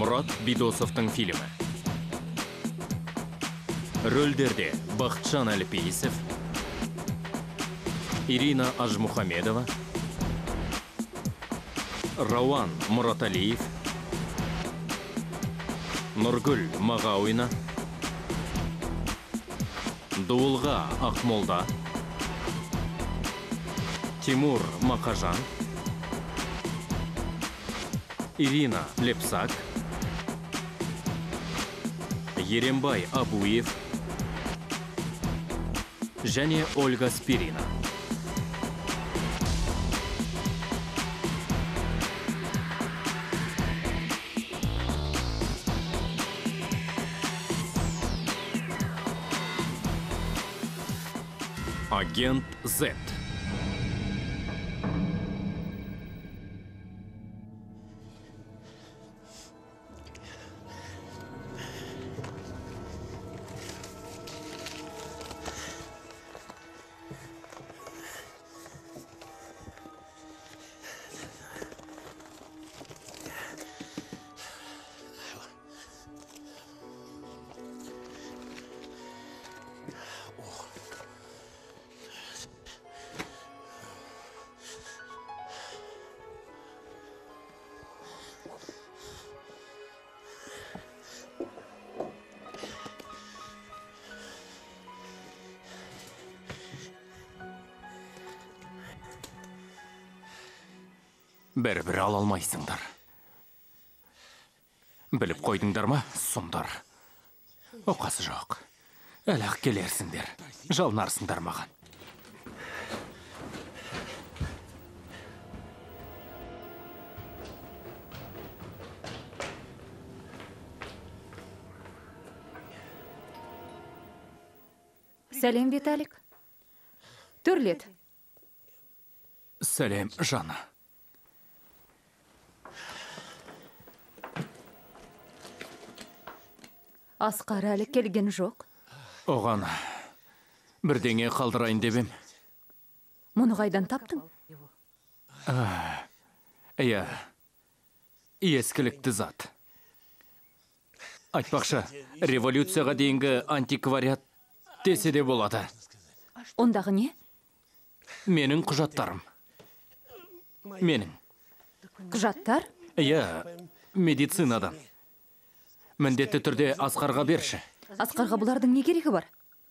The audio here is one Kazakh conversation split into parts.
Мұрат Бидосовтың фильмі. Рөлдерде Бақытжан Әлпейісов, Ирина Ажмухамедова, Рауан Мұраталиев, Нұргүл Мағауина, Дуылға Ақмолда, Тимур Мақажан, Ирина Лепсак, Ерембай Абуев және Ольга Спирина. Агент Z. Бәрібір ала алмайсыңдар. Біліп қойдыңдар ма, сұмдар? Оқасы жоқ. Әлі-ақ келерсіңдер. Жалынарсыңдар маған. Сәлем, Виталик. Төрлет. Сәлем, Жанна. Асқар әлі келген жоқ. Оған бірдеңе қалдырайын дебем. Мұны қайдан таптың? Иә, ескілікті зат. Айтпақшы, революцияға дейінгі антиквариат десе де болады. Ондағы не? Менің құжаттарым. Менің. Құжаттар? Иә, медицинадан. Міндетті түрде Асқарға берші. Асқарға бұлардың не керегі бар?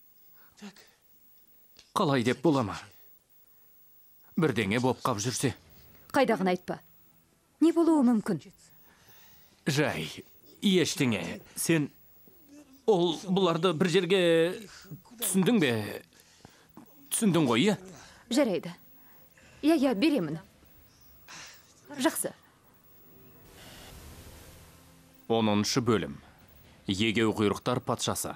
Қалай деп бола ма? Бірдеңе боп қап жүрсе. Қайдағын айтпа. Не болуы мүмкін? Жай, ештеңе. Сен бұларды бір жерге түсіндің бе? Түсіндің ғой, е? Жарайды. Иә, беремін. Жақсы. 10-шы бөлім. Егеу құйрықтар патшасы.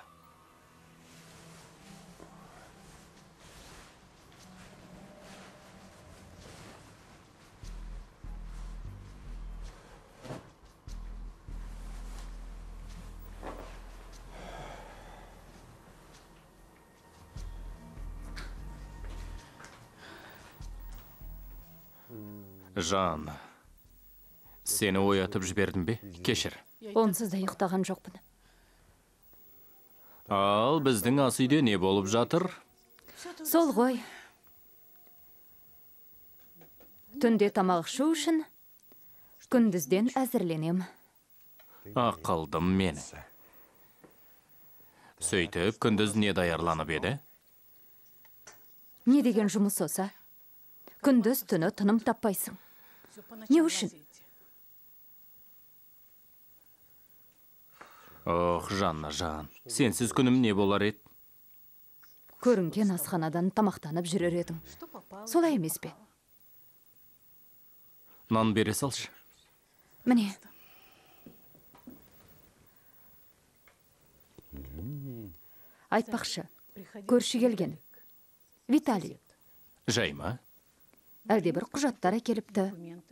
Жан, сені оятып жібердім бе? Кешір. Онсыз да ұйықтаған жоқпын. Ал, біздің ас үйде не болып жатыр? Сол ғой. Түнде тамақ ішу үшін күндізден әзірленем. Ақылдым мені. Сөйтіп, күндіз не даярланып еді? Не деген жұмыс оса? Күндіз түні тыным таппайсың. Не үшін? Ох, Жанна, Жан, сенсіз күнім не болар еді? Көрінген асханадан тамақтанып жүрер едің. Солай емес пе? Нан бере салшы. Міне. Айтпақшы, көрші келген. Виталий. Жай ма? Әлде бір құжаттар әкеліпті.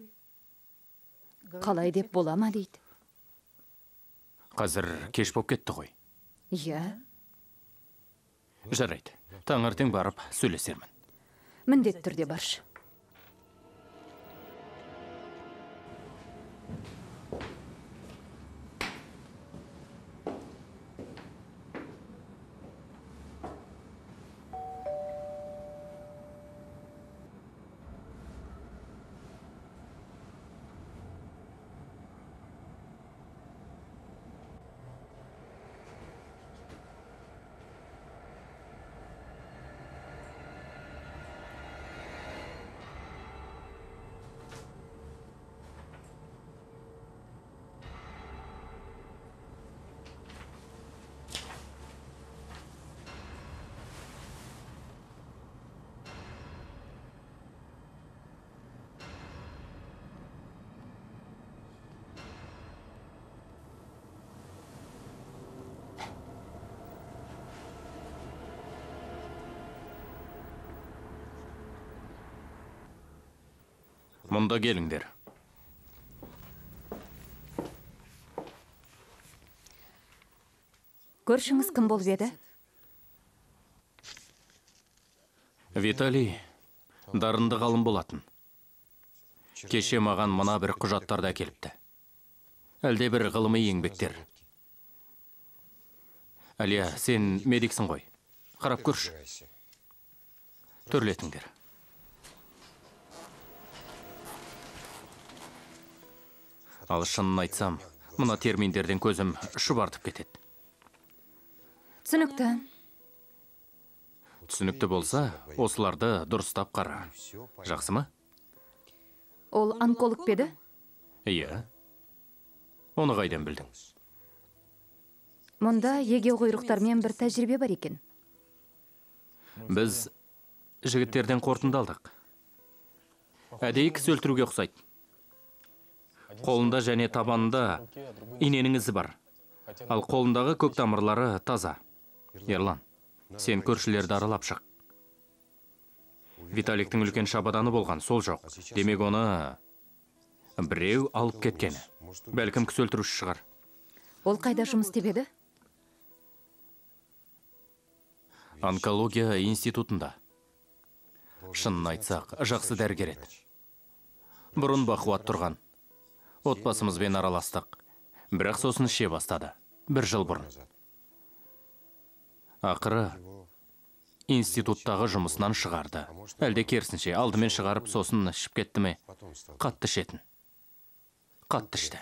Қалай деп бола ма дейді. Қазір кеш боп кетті ғой. Иә. Жарайды. Таңертең барып сөйлесермін. Міндетті түрде баршы. Мұнда келіңдер. Көршіңіз кім болып еді? Виталий дарынды ғалым болатын. Кеше маған мына бір құжаттарды әкеліпті. Әлде бір ғылыми еңбектер. Әлия, сен медиксің ғой. Қарап көрші. Төрлетіңдер. Ал шынын айтсам, мына терминдерден көзім шұбартып кетеді. Түсінікті. Түсінікті болса, осыларды дұрыстап қара. Жақсы ма? Ол онколог беді? Иә. Оны қайдан білдің? Мұнда егеу құйрықтармен бір тәжірибе бар екен. Біз жігіттерден қорытындалдық. Әдейі кісі өлтіруге ұқсайды. Қолында және табанында иненің ізі бар. Ал қолындағы көк тамырлары таза. Ерлан, сен көршілерді аралап шық. Виталиктің үлкен шабаданы болған, сол жоқ. Демек оны біреу алып кеткені. Бәлкім кісі өлтіруші шығар. Ол қайда жұмыс істеп еді? Онкология институтында. Шынын айтсақ, жақсы дәрігер еді. Бұрын бақуат тұрған. Отбасымызбен араластық. Бірақ сосын іше бастады. 1 жыл бұрын. Ақыры институттағы жұмысынан шығарды. Әлде керісінше, алдымен шығарып, сосын ішіп кетті ме? Қатты ішетін. Қатты ішті.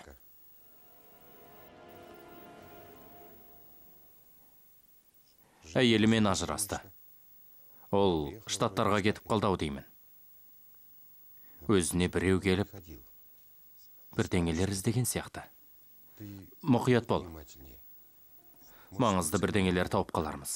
Әйелімен ажырасты. Ол штаттарға кетіп қалды-ау деймін. Өзіне біреу келіп, бірдеңелер іздеген сияқты. Мұқият бол. Маңызды бірдеңелер тауып қалармыз.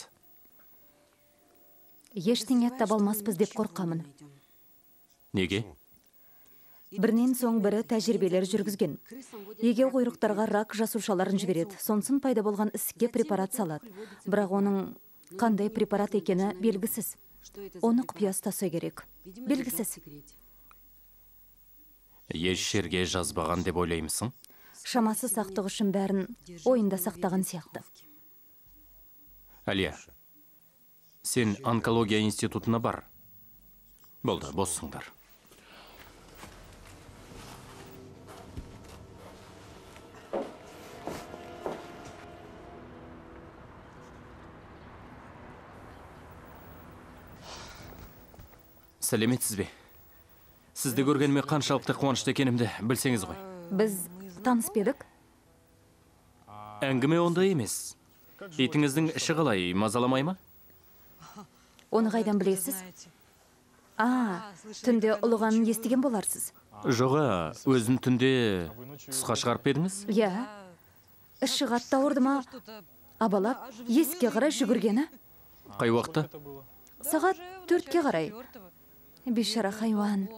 Ештеңе таба алмаспыз деп қорқамын. Неге? Бірінен соң бірі тәжірибелер жүргізген. Егеу құйрықтарға рак жасушаларын жібереді. Сонсын пайда болған ісікке препарат салады. Бірақ оның қандай препарат екені белгісіз. Оны құпия ұстаса керек. Белгісіз. Еш жерге жазбаған деп ойлаймысың? Шамасы сақтық үшін бәрін ойында сақтаған сияқты. Әлия, сен онкология институтына бар. Болды, боссыңдар. Сәлеметсіз бе? Сізді көргеніме қаншалықты қуанышты екенімді білсеңіз ғой. Біз таныспедік? Әңгіме ондай емес. Итіңіздің іші қалай, мазаламай ма? Оны қайдан білесіз? Түнде ұлығанын естіген боларсыз. Жоға, өзін түнде тысқа шығарып едіңіз? Иә. Іші қатты ауырды ма? Абалап, есікке қарай жүгіргені? Қай уақытта? Сағат 4-ке қарай. Бейшара хайуан.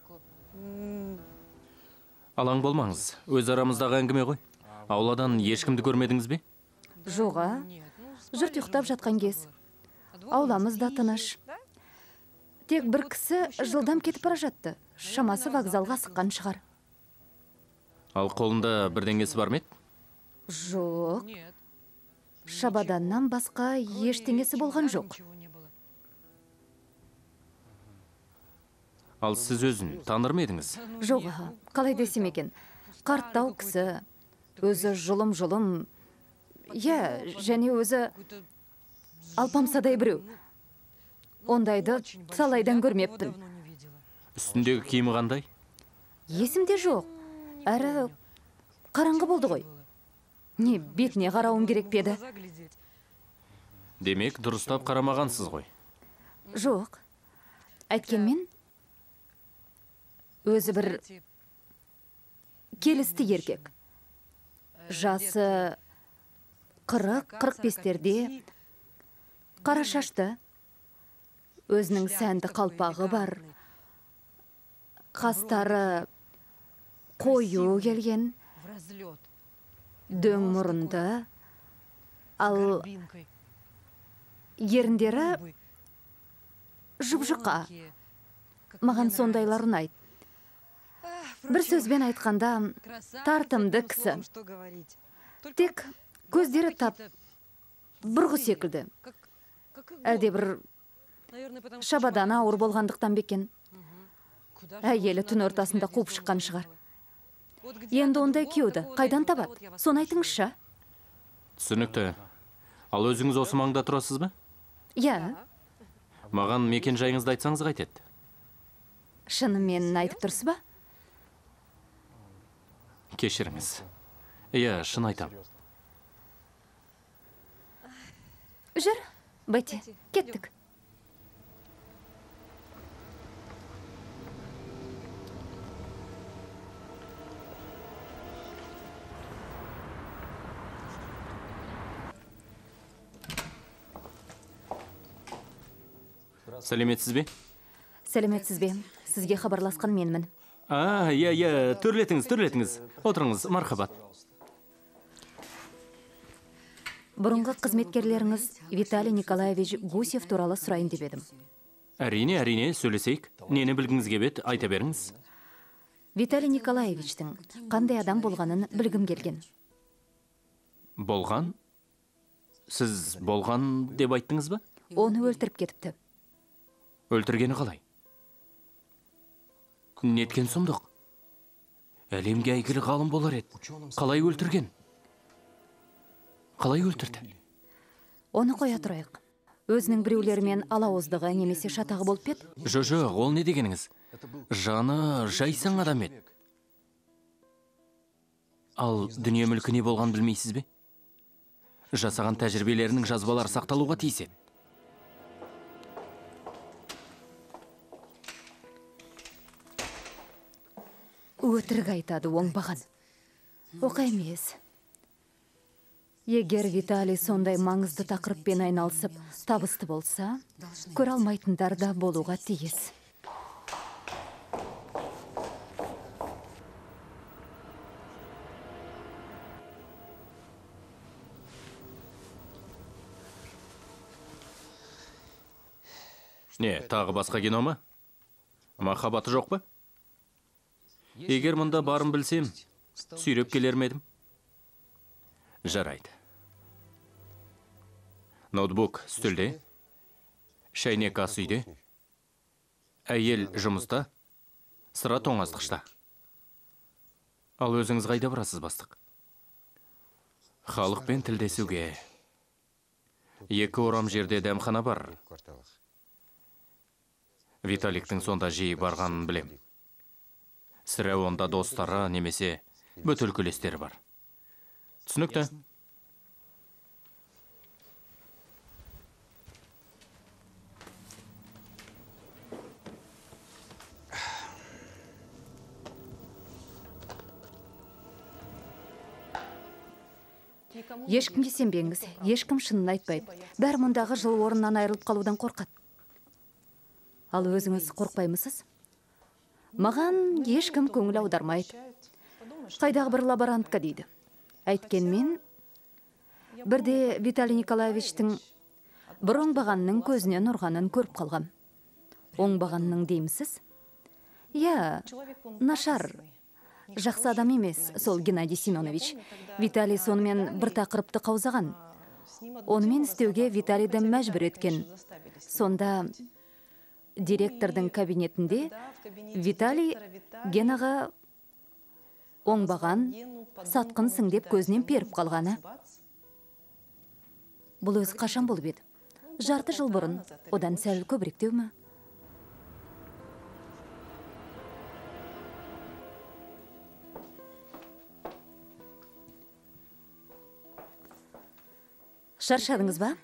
Алаң болмаңыз, өз арамыздағы әңгіме ғой. Ауладан ешкімді көрмедіңіз бе? Жоға, жұрт ұйықтап жатқан кез. Ауламыз да тыныш. Тек бір кісі жылдам кетіп бара жатты. Шамасы вокзалға асыққан шығар. Ал қолында бірдеңесі бар ма еді? Жоқ. Шабаданнан басқа ештеңесі болған жоқ. Ал сіз өзін таныр ма едіңіз? Жоға, қалай десем екен. Қарттау кісі, өзі жұлым-жұлым. Иә, және өзі алпамсадай біреу. Ондайды талайдан көрмеппін. Үстіндегі киімі қандай? Есімде жоқ. Әрі қараңғы болды ғой. Не бетіне қарауым керек педі? Демек, дұрыстап қарамағансыз ғой. Жоқ. Әйткенмен, өзі бір келісті еркек. Жасы 40-45-терде, қара шашты, өзінің сәнді қалпағы бар, қастары қою келген, дөң мұрынды, ал еріндері жұп-жұқа. Маған сондайлар ұнайды. Бір сөзбен айтқанда, тартымды кісі. Тек көздері тап бұрғы секілді. Әлде бір шабадан ауыр болғандықтан бекен. Әйелі түн ортасында қуып шыққан шығар. Енді ондай күйеуді қайдан табады? Соны айтыңызшы. Түсінікті. Ал өзіңіз осы маңда тұрасыз ба? Иә, Маған мекен жайыңызды айтсаңыз қайтеді? шынымен айтып тұрсыз ба? Кешіріңіз. Иә, шын айтам. Жүр, Бетти, кеттік. Сәлеметсіз бе? Сәлеметсіз бе? Сізге хабарласқан менмін. Иә, төрлетіңіз. Отырыңыз, мархабат. Бұрынғы қызметкерлеріңіз Виталий Николаевич Гусев туралы сұрайын деп едім. Әрине, сөйлесейік. Нені білгіңіз кебет, айта беріңіз. Виталий Николаевичтің қандай адам болғанын білгім келген. Болған? Сіз болған деп айттыңыз ба? Оны өлтіріп кетіпті. Өлтіргені қалай? Неткен сұмдық? Әлемге әйгілі ғалым болар еді. Қалай өлтірген? Қалай өлтірді? Оны қоя тұрайық. Өзінің біреулерімен алауыздығы немесе шатағы болып еді? Жоқ, ол не дегеніңіз? Жаны жайсаң адам еді. Ал дүние мүлкі не болған білмейсіз бе? Жасаған тәжірибелерінің жазбалары сақталуға тиіс еді. Өтірік айтады оңбаған. Оқа емес. Егер Виталий сондай маңызды тақырыппен айналысып, табысты болса, көре алмайтындар да болуға тиіс. Не, тағы басқа кино ма? Махаббаты жоқ па? Егер мұнда барын білсем, сүйреп келер ме едім? Жарайды. Ноутбук үстелде, шәйнек ас үйде, әйел жұмыста, сыра тоңазтқышта. Ал өзіңіз қайда барасыз, бастық? Халықпен тілдесуге. 2 орам жерде дәмхана бар. Виталиктің сонда жиі барғанын білем. Сірә онда достары немесе бөтелкелестері бар. Түсінікті? Ешкімге сенбеңіз, ешкім шынын айтпайды. Бәрі мұндағы жыл орнынан айырылып қалудан қорқады. Ал өзіңіз қорқпаймысыз? Маған ешкім көңіл аудармайды. Қайдағы бір лаборантка дейді. Әйткенмен, бірде Виталий Николаевичтің бір оңбағанның көзінен ұрғанын көріп қалғам. Оңбағанның деймісіз? Я, нашар, жақсы адам емес сол Геннадий Семенович. Виталий сонымен бір тақырыпты қаузаған. Онымен істеуге Виталийді мәжбүр еткен. Сонда директордың кабинетінде Виталий Генаға оңбаған, сатқынсың деп көзінен періп қалғаны. Бұл өзі қашан болып еді? Жарты жыл бұрын, одан сәл көбіректеу ме? Шаршадыңыз ба?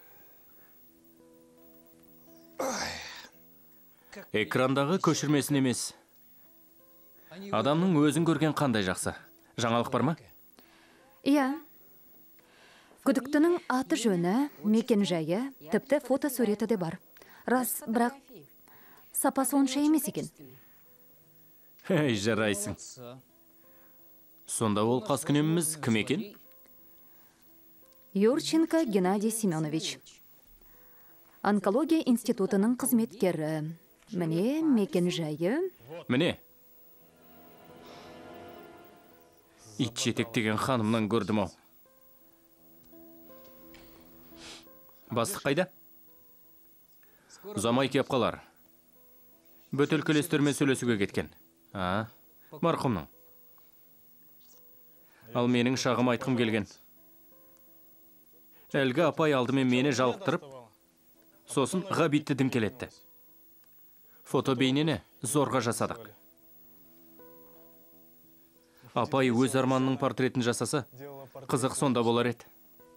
Экрандағы көшірмесін емес. Адамның өзін көрген қандай жақсы. Жаңалық бар ма? Иә. Күдіктінің аты жөні, мекен жайы, тіпті фотосуреті де бар. Рас, бірақ сапасы онша емес екен. Жарайсың. Сонда ол қаскүнеміміз кім екен? Юрченко Геннадий Семенович. Онкология институтының қызметкері. Міне, мекен жайы. Міне. Ит жетектеген ханымнан көрдім ау. Бастық қайда? Ұзамай кеп қалар. Бөтелкелестермен сөйлесуге кеткен. Марқұмның. Ал менің шағым айтқым келген. Әлгі апай алдымен мені жалықтырып, сосын Ғабитті дімкелетті. Фотобейнені зорға жасадық. Апай өз арманның портретін жасаса, қызық сонда болар еді.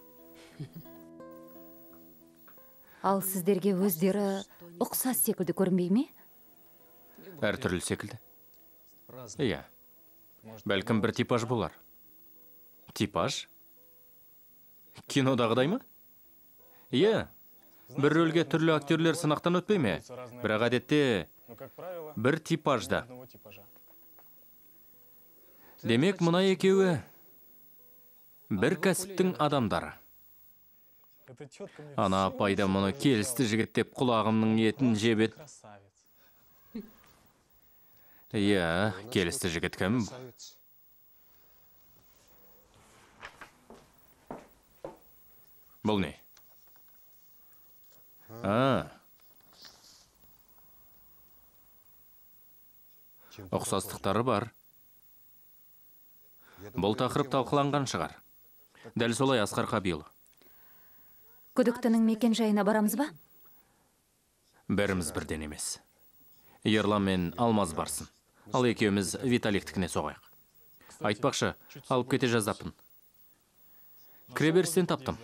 Ал сіздерге өздері ұқсас секілді көрінбей ме? Әртүрлі секілді. Иә, бәлкім бір типаж болар. Типаж? Кинодағыдай ма? Иә, бір рөлге түрлі актерлер сынақтан өтпей ме? Бірақ әдетте бір типажда. Демек, мұна екеуі бір кәсіптің адамдары. Ана апайда мұны келісті жігіт деп құлағымның етін жебет. Иә, келісті жігіт кім? Бұл не? Ұқсастықтары бар. Бұл тақырып талқыланған шығар. Дәл солай Асқар Қабилұлы. Күдіктінің мекен жайына барамыз ба? Бәріміз бірден емес. Ерлан мен Алмаз барсын. Ал екеуміз Виталиктікіне соғайық. Айтпақшы, алып кете жаздаппын. Кіреберістен таптым.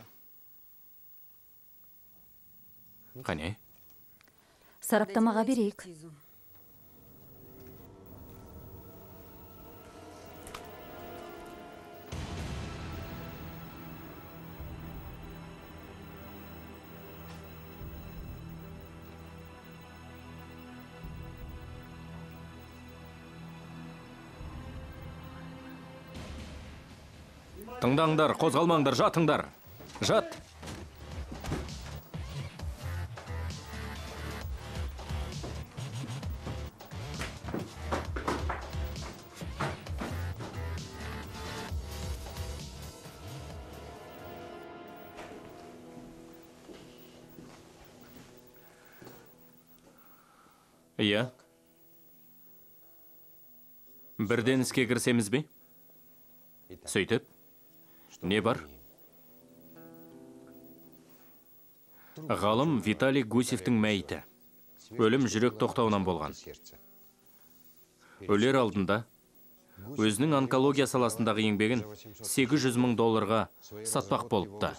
Қане? Сараптамаға берейік. Тыңдаңдар, қозғалмаңдар, жатыңдар. Жат. Иә. Бірден іске кірсеміз бе? Сөйтіп, не бар? Ғалым Виталий Гусевтің мәйіті. Өлім жүрек тоқтауынан болған. Өлер алдында өзінің онкология саласындағы еңбегін $800,000 сатпақ болыпты.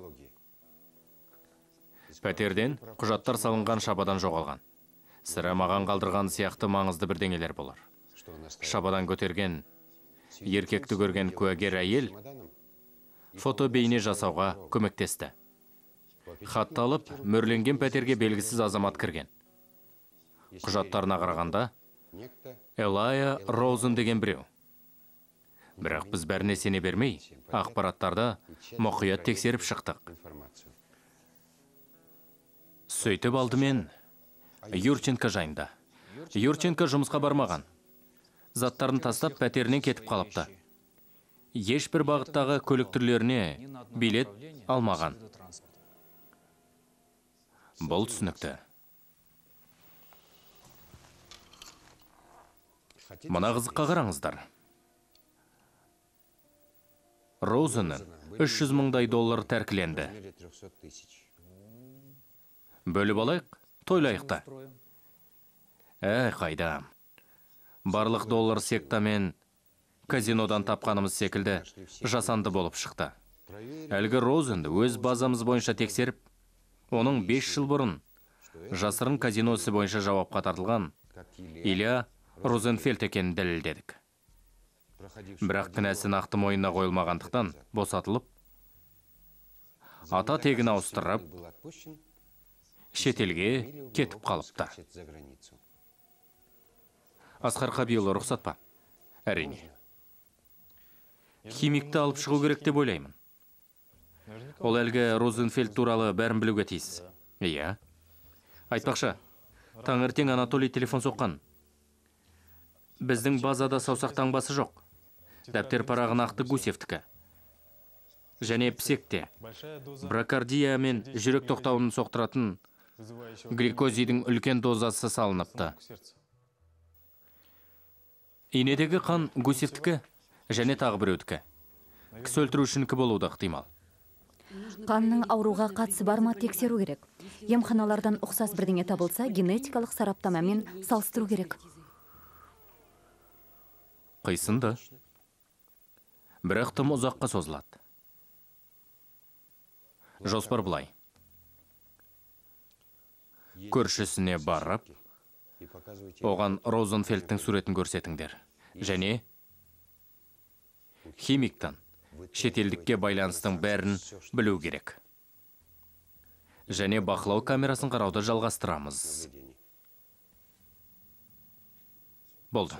Пәтерден құжаттар салынған шабадан жоғалған. Сірә маған қалдырған сияқты маңызды бірдеңелер болар. Шабадан көтерген, еркекті көрген куәгер әйел фотобейне жасауға көмектесті. Хатты алып, мөрленген пәтерге белгісіз азамат кірген. Құжаттарына қарағанда Элая Роузен деген біреу. Бірақ біз бәріне сене бермей, ақпараттарда мұқият тексеріп шықтық. Сөйтіп алдымен Юрченко жайында. Юрченко жұмысқа бармаған. Заттарын тастап пәтерінен кетіп қалыпты. Ешбір бағыттағы көлік түрлеріне билет алмаған. Бұл түсінікті. Мына қызыққа қараңыздар. Роузеннің $300,000 тәркіленді. Бөліп алайық, тойлайықта. Қайда. Барлық доллар сектамен казинодан тапқанымыз секілді жасанды болып шықты. Әлгі Роузенді өз базамыз бойынша тексеріп, оның 5 жыл бұрын жасырын казиносы бойынша жауапқа тартылған Илья Розенфельд екенін дәлелдедік. Бірақ кінәсі нақты мойнына қойылмағандықтан босатылып, ата тегін ауыстырып, шетелге кетіп қалыпты. Асқар Қабилұлы рұқсат па? Әрине. Химикті алып шығу керек деп ойлаймын. Ол әлгі Розенфельд туралы бәрін білуге тиіс. Иә. Айтпақшы, таңертең Анатолий телефон соққан. Біздің базада саусақ таңбасы жоқ. дәптер парағы нақты Гусевтікі. Және псекте брокардия мен жүрек тоқтауын соқтыратын гликозидың үлкен дозасы салыныпты. Инедегі қан Гусевтікі және тағы біреудікі. Кісі өлтірушінікі болуы да ықтимал. Қанның ауруға қатысы бар ма тексеру керек. Емханалардан ұқсас бірдеңе табылса, генетикалық сараптамамен салыстыру керек. Қисынды. Бірақ тым ұзаққа созылады. Жоспар бұлай. Көршісіне барып, оған Розенфельдтің суретін көрсетіңдер. Және химиктан шетелдікке байланыстың бәрін білу керек. Және бақылау камерасын қарауды жалғастырамыз. Болды.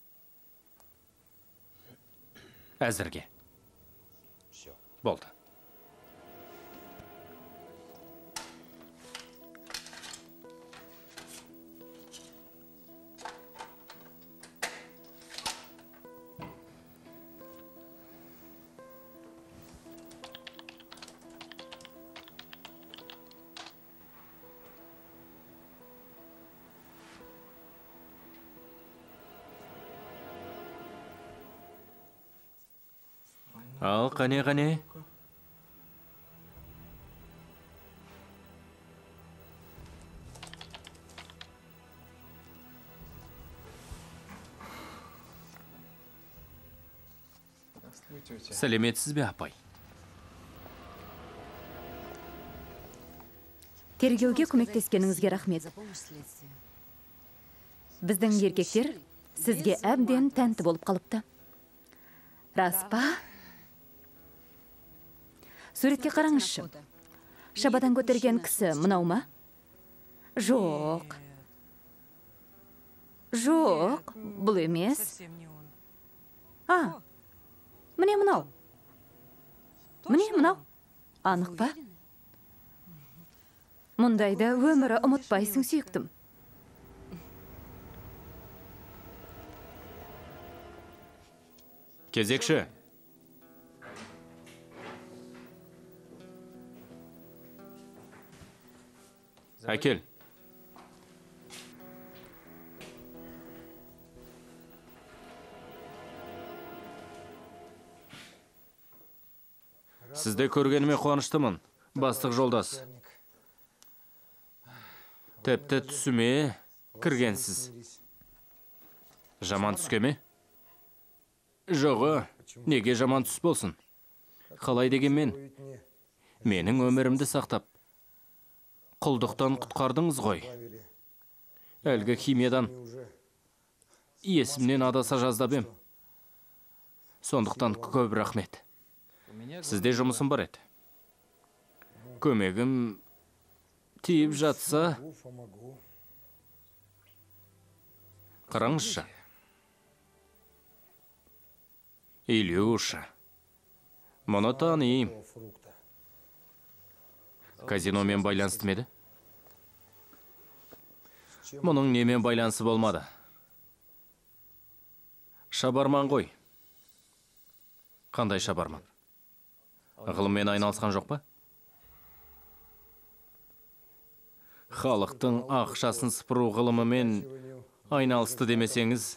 Әзірге. Болды. Ал, қане. Сәлеметсіз бе, апай? Тергеуге көмектескеніңізге рахмет. Біздің еркектер сізге әбден тәнті болып қалыпты. Рас па? Суретке қараңызшы. Шабадан көтерген кісі мынау ма? Жоқ. Жоқ, бұл емес. Міне мынау. Міне мынау. Анық па? Мұндайда өмірі ұмытпайсың, сүйіктім. Кезекші. Әкел. Сізді көргеніме қуаныштымын, бастық жолдас. Тіпті түсіме кіргенсіз. Жаман түске ме? Жоғы, неге жаман түс болсын? Қалай дегенмен, менің өмірімді сақтап, құлдықтан құтқардыңыз ғой. Әлгі химиядан есімнен адаса жаздап ем. Сондықтан көп рахмет. Сізде жұмысым бар еді. Көмегім тиіп жатса, қараңызшы. Илюша, мұны таныйым. Казиномен байланысты меді? Мұның немен байланысы болмады. Шабарман ғой. Қандай шабарман? Ғылыммен айналысқан жоқ па? Халықтың ақшасын сыпыру ғылымымен айналысты демесеңіз.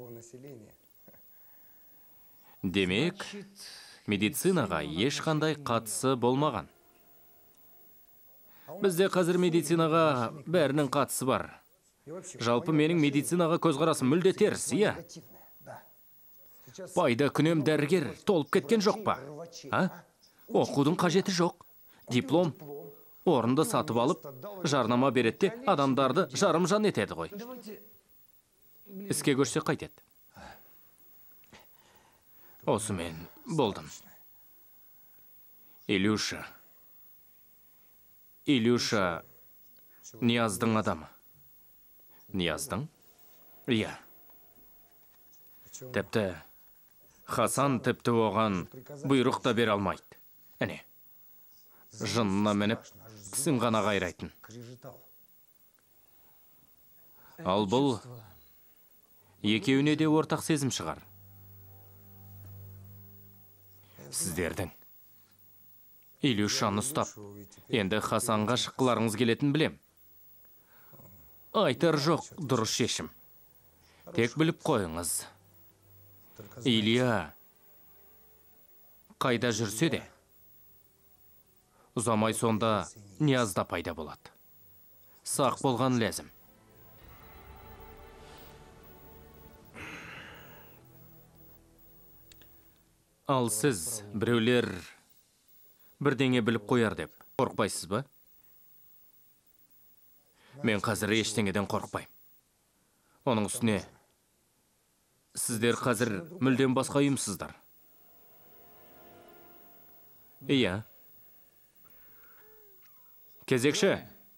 Демек, медицинаға ешқандай қатысы болмаған. Бізде қазір медицинаға бәрінің қатысы бар. Жалпы менің медицинаға көзқарасым мүлде теріс, иә? Пайда күнем дәрігер толып кеткен жоқ па? Оқудың қажеті жоқ. Диплом, орынды сатып алып, жарнама беретте адамдарды жарым-жан етеді ғой. Іске көшсе қайтеді. Осы мен болдым. Илюша, Нияздың адамы. Нияздың? Иә. Тіпті Хасан тіпті оған бұйрық та бере алмайды. Әне, жынына мініп, тісін ғана қайрайтын. Ал бұл екеуіне де ортақ сезім шығар. Сіздердің Илюшаны ұстап, енді Хасанға шыққыларыңыз келетін білем. Айтар жоқ дұрыс шешім. Тек біліп қойыңыз. Илья қайда жүрсе де, ұзамай сонда Ниязда пайда болады. Сақ болған ләзім. Ал сіз біреулер бірдеңе біліп қояр деп қорықпайсыз ба? Мен қазір ештеңеден қорықпайым. Оның үстіне, сіздер қазір мүлдем басқа ұйымсыздар. Иә. Кезекші.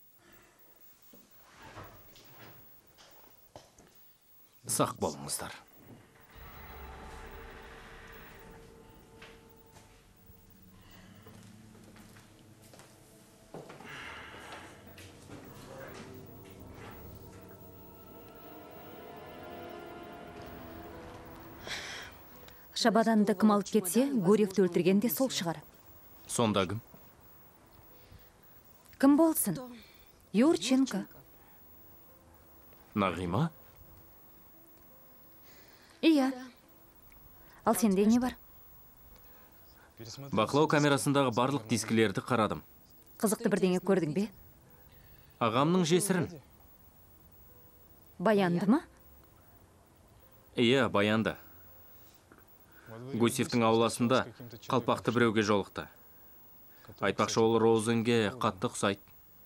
Сақ болыңыздар. Шабаданды кім алып кетсе, Гурьевті өлтірген де сол шығар. Сонда кім? Кім болсын? Юрченко. Нағима? Иә. Ал сенде не бар? Бақылау камерасындағы барлық дискілерді қарадым. Қызықты бірдеңе көрдің бе? Ағамның жесірін. Баянды ма? Иә, баянды. Гусевтің ауласында қалпақты біреуге жолықты. Айтпақшы, ол Розенге қатты ұқсайды.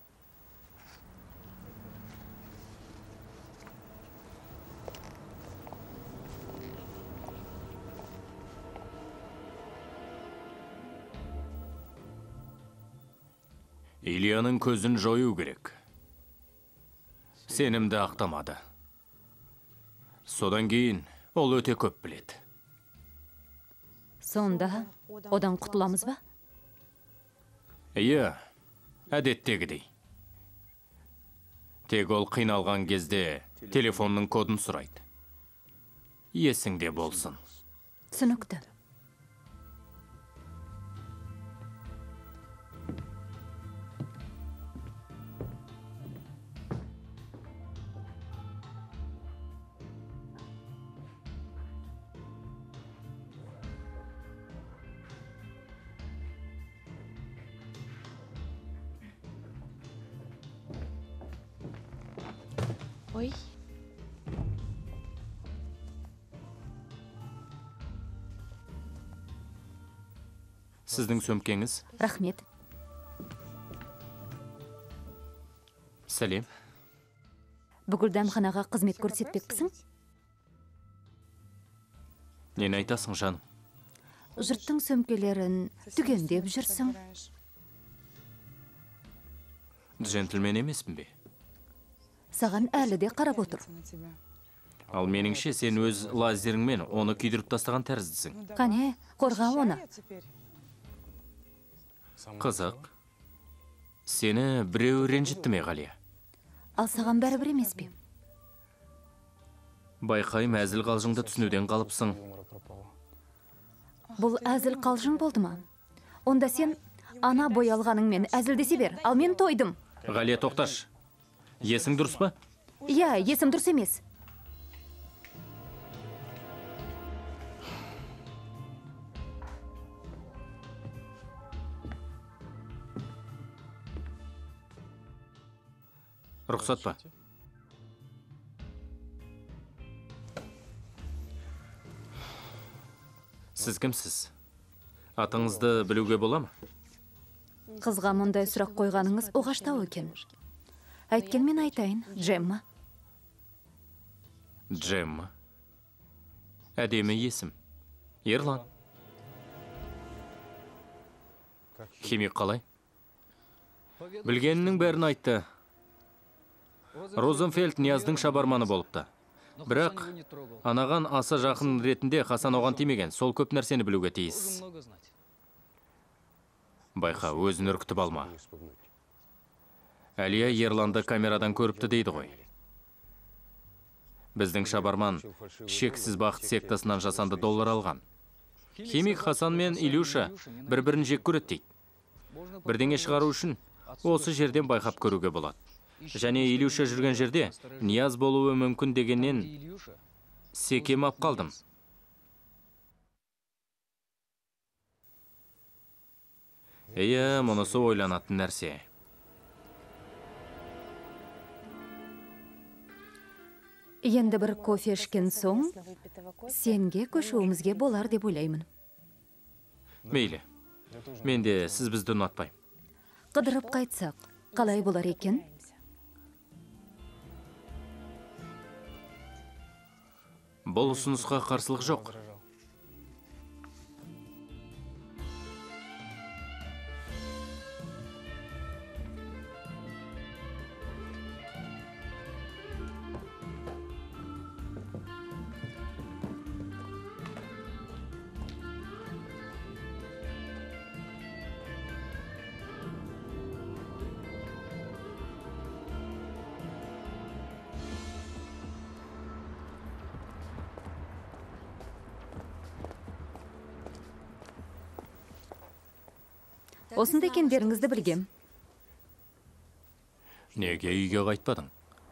Ильяның көзін жою керек. Сенімді ақтамады. Содан кейін ол өте көп біледі. Сонда, одан құтыламыз ба? Иә, әдеттегідей. Тек ол қиналған кезде телефонның кодын сұрайды. Есіңде болсын. Түсінікті. Ой. Сіздің сөмкеңіз? Рахмет. Сәлем. Бүкіл дәмханаға қызмет көрсетпекпісің? Нені айтасың, жаным? Жұрттың сөмкелерін түгендеп жүрсің. Джентльмен емеспін бе? Саған әлі де қарап отыр. Ал меніңше, сен өз лазеріңмен оны күйдіріп тастаған тәріздісің. Қане, қорға оны. Қызық. Сені біреу ренжітті ме, Ғалия? Ал саған бәрібір емес пе? Байқайым, әзіл қалжыңды түсінуден қалыпсың. Бұл әзіл қалжың болды ма? Онда сен ана боялғаныңмен әзілдесе бер, ал мен тойдым. Ғалия, тоқташ. Есің дұрыс па? Иә, есім дұрыс емес. Рұқсат па? Сіз кімсіз? Атыңызды білуге бола ма? Қызға мұндай сұрақ қойғаныңыз оғаштау екен. Әйткенмен айтайын, Джемма. Джемма. Әдемі есім. Ерлан. Химик қалай? Білгенінің бәрін айтты. Розенфельд Нияздың шабарманы болыпты. Бірақ анаған аса жақын ретінде Хасан оған тимеген. Сол көп нәрсені білуге тиіс. Байқа, өзін үркітіп алма. Әлия Ерланды камерадан көріпті дейді ғой. Біздің шабарман шексіз бақыт сектасынан жасанды доллар алған. Химик Хасан мен Илюша бір-бірін жек көреді дейді. Бірдеңе шығару үшін осы жерден байқап көруге болады. Және Илюша жүрген жерде Нияз болуы мүмкін дегеннен секем ап қалдым. Мұнысы ойланатын нәрсе. Енді бір кофе ішкен соң, сенге көшуімізге болар деп ойлаймын. Мейлі, мен де сіз бізді ұнатпаймын. Қыдырып қайтсақ, қалай болар екен? Бұл ұсынысқа қарсылық жоқ. Осында екендеріңізді білгем. Неге үйге қайтпадың?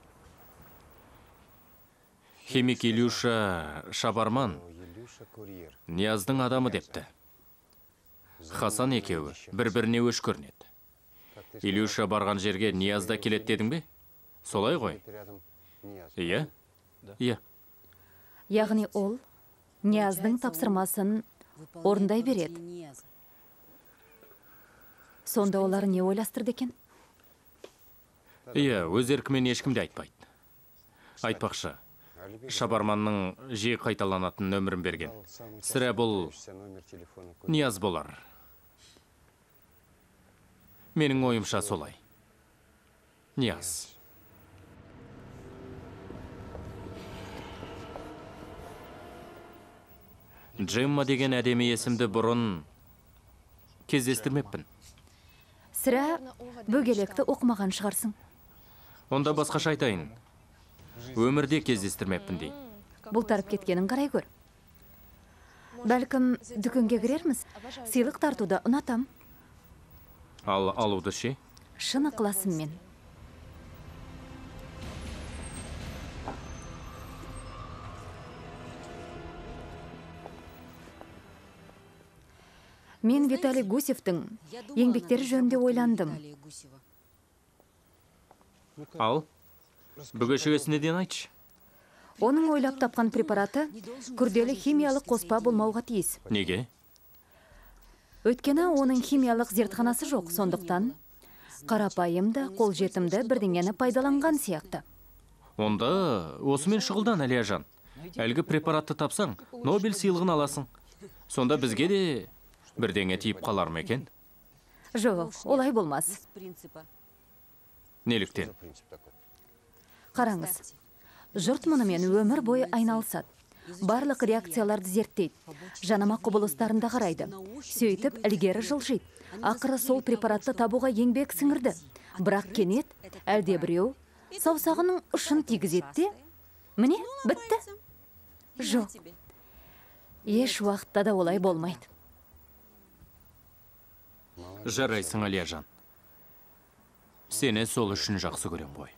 Химик Илюша Шабарман Нияздың адамы депті. Хасан екеуі бір-біріне өш көрінеді. Илюша барған жерге Ниязда келет дедің бе? Солай ғой? Иә? Иә. Яғни ол Нияздың тапсырмасын орындай береді. Сонда олар не ойластырды екен? Иә, өз еркімен ешкімде айтпайды. Айтпақшы, Шабарманның жиі қайталанатын нөмірін берген. Сірә бұл Нияз болар. Менің ойымша солай. Нияз. Джемма деген әдемі есімді бұрын кездестірмеппін. Сірә бөгелекті оқымаған шығарсың. Онда басқаша айтайын. Өмірде кездестірмеппін дей. Бұл тарып кеткенін қарай көр. Бәлкім дүкенге кірерміз, сыйлық тартуды ұнатам. Ал алуды ше? Шын ықыласым мен. Мен Виталий Гусевтің еңбектері жөнінде ойландым. Ал, бүгешігесі неден айтшы? Оның ойлап тапқан препараты күрделі химиялық қоспа болмауға тиіс. Неге? Өйткені оның химиялық зертханасы жоқ, сондықтан қарапайымды, қолжетімді бірдеңені пайдаланған сияқты. Онда осымен шұғылдан, Әлияжан. Әлгі препаратты тапсаң, Нобель сыйлығын аласың. Сонда бізге де бірдеңе тиіп қалар ма екен? Жоқ, олай болмас. Неліктен? Қараңыз, жұрт мұнымен өмір бойы айналысады. Барлық реакцияларды зерттейді, жанама құбылыстарында қарайды. Сөйтіп, ілгері жылжиды. Ақыры сол препаратты табуға еңбек сіңірді. Бірақ кенет, әлде біреу саусағының ұшын тигізеді. Міне, бітті. Жоқ. Еш уақытта да олай болмайды. Жарайсың, Әлияжан. Сені сол үшін жақсы көрем ғой.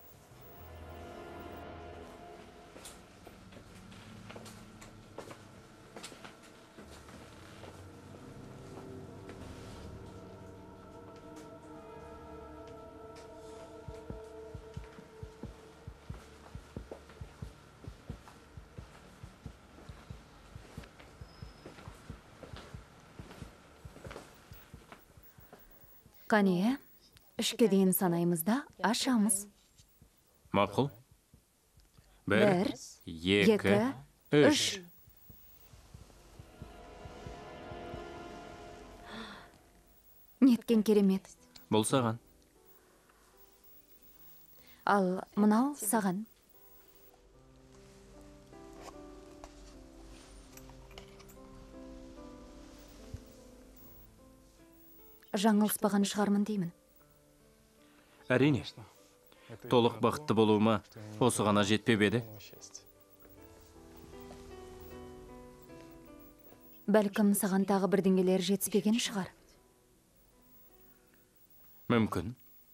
Қане, үшке дейін санаймызда ашамыз. Мақұл. 1, 2, 3. Неткен керемет. Бұл саған. Ал мынау саған. Жаңылыспаған шығармын деймін. Әрине. Толық бақытты болуыма осы ғана жетпеп еді. Бәлкім саған тағы бірдеңелер жетіспеген шығар. Мүмкін.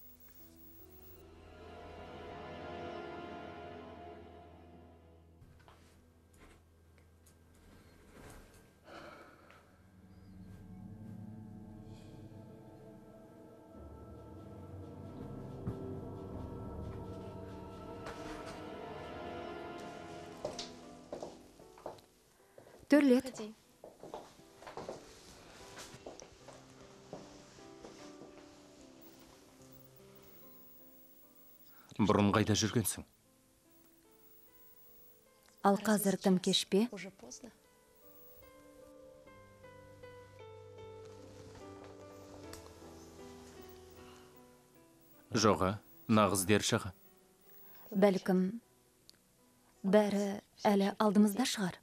Төрлет. Бұрын қайда жүргенсің? Ал қазір тым кеш пе? Жоға, нағыз дер шыға. Бәлкім бәрі әлі алдымызда шығар.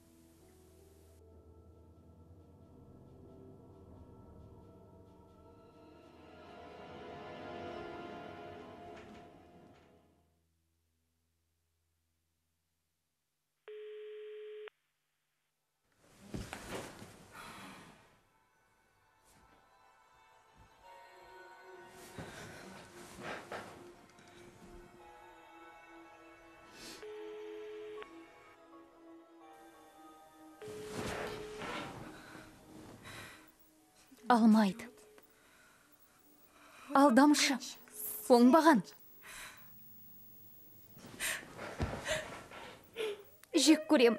Алмайды. Алдамшы. Оңбаған. Жек көрем.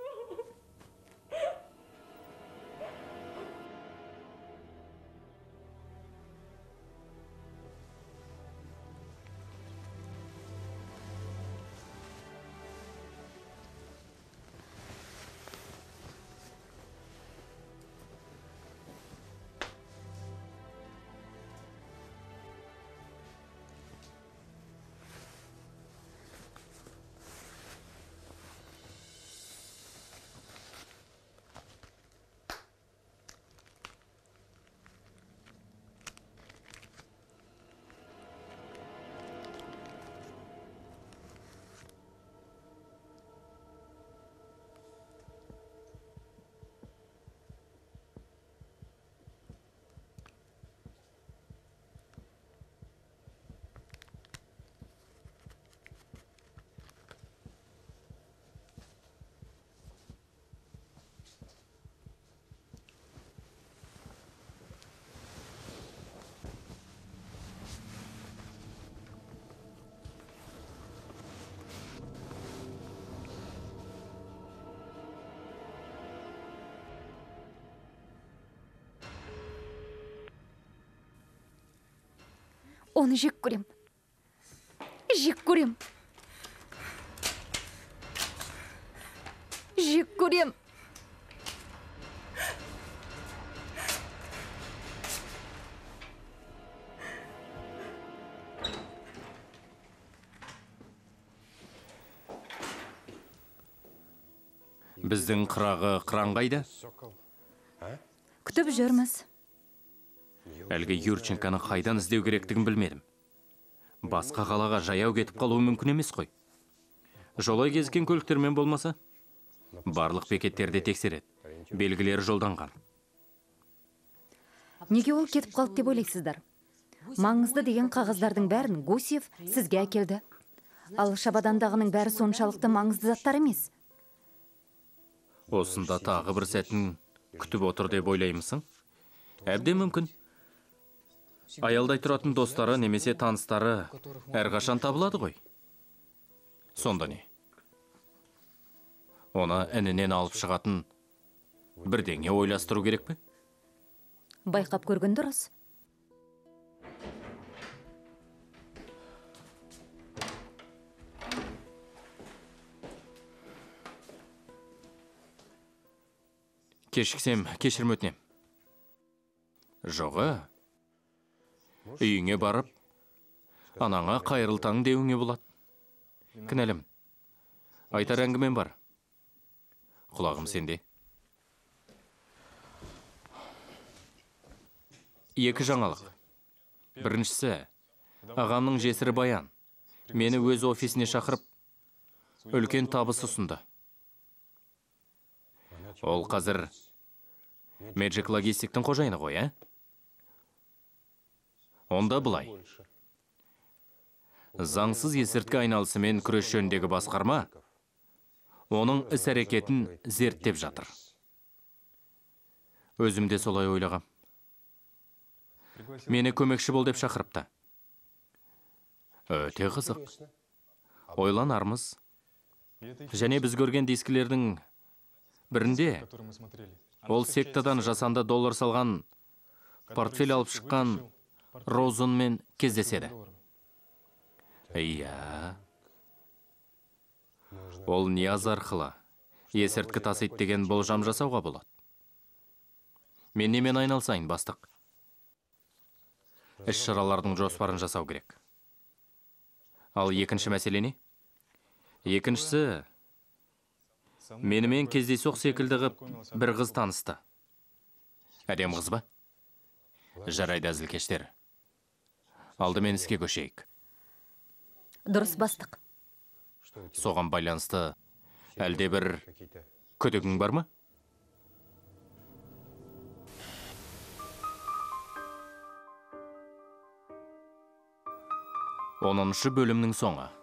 Оны жек көрем. Жек көрем. Жек көрем. Біздің қырағы қыран қайда? Күтіп жүрміз. Әлгі Юрченканы қайдан іздеу керектігін білмедім. Басқа қалаға жаяу кетіп қалуы мүмкін емес қой. Жолай кезген көліктермен болмаса, барлық бекеттерде тексереді. Белгілері жолданған. Неге ол кетіп қалды деп ойлайсыздар? Маңызды деген қағаздардың бәрін Гусев сізге әкелді. Ал шабадандағының бәрі соншалықты маңызды заттар емес. Осында тағы бір сәтін күтіп отыр деп ойлаймысың? Әбден мүмкін. Аялдай тұратын достары немесе таныстары әрқашан табылады ғой. Сонда не? Оны інінен алып шығатын бірдеңе ойластыру керек пе? Байқап көрген дұрыс. Кешіксем, кешірім өтінем. Жоға, үйіңе барып, анаңа қайырлы таң деуіңе болады. Кінәлім, айтар әңгімем бар. Құлағым сенде. Екі жаңалық. Біріншісі, ағамның жесірі Баян мені өз офисіне шақырып, үлкен табыс ұсынды. Ол қазір Magic Logistic'тің қожайыны ғой, ә? Онда былай. Заңсыз есірткі айналысымен күрес жөніндегі басқарма оның іс-әрекетін зерттеп жатыр. Өзім де солай ойлағам. Мені көмекші бол деп шақырыпты. Өте қызық. Ойланармыз. Және біз көрген дискілердің бірінде ол сектадан жасанды доллар салған портфель алып шыққан Розунмен кездеседі. Иә. Ол Нияз арқылы есірткі тасиды деген болжам жасауға болады. Мен немен айналысайын, бастық? Іс-шаралардың жоспарын жасау керек. Ал екінші мәселе не? Екіншісі, менімен кездейсоқ секілді ғып бір қыз танысты. Әдем қыз ба? Жарайды, әзілкештер. Алдымен іске көшейік. Дұрыс, бастық. Соған байланысты әлде бір күдігің бар ма? 10-шы бөлімнің соңы.